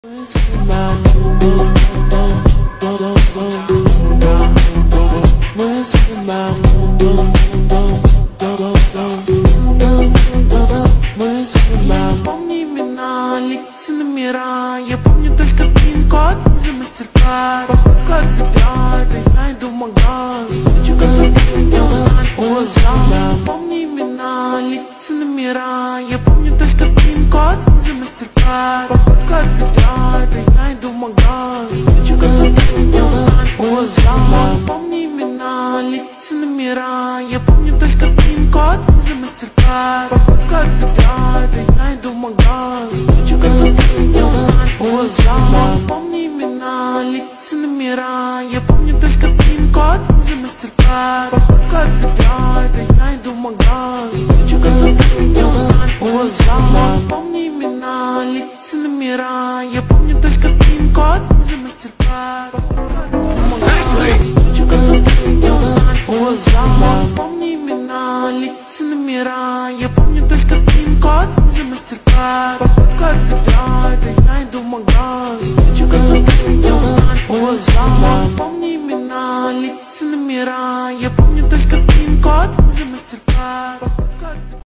Помни имена, лица, номера. Я помню только пин-код за мастер-класс. Походка от бедра, это я иду в магаз. Не узнать глаза. Помни имена, лица, номера. Я помню только пин-код за мастер-класс. Походка от бедра, это я иду в магаз. Не узнать глаза. Помни имена, лица, номера. Я помню только пин-код за мастер-класс. Походка от бедра, это я иду в магаз. Не узнать глаза. Помни имена, лица, номера. Я помню только пин-код за мастер-класс. Походка от бедра, это я иду в магаз. Не узнать глаза. Помни имена, лица, номера. Я помню только пин-код за мастер-класс. Не узнать глаза. Помни имена, лица, номера. Я помню только пин-код за мастер-класс. Походка от бедра, это я иду в магаз. Не узнать глаза. Помни имена, лица, номера. Я помню только пин-код за мастер-класс.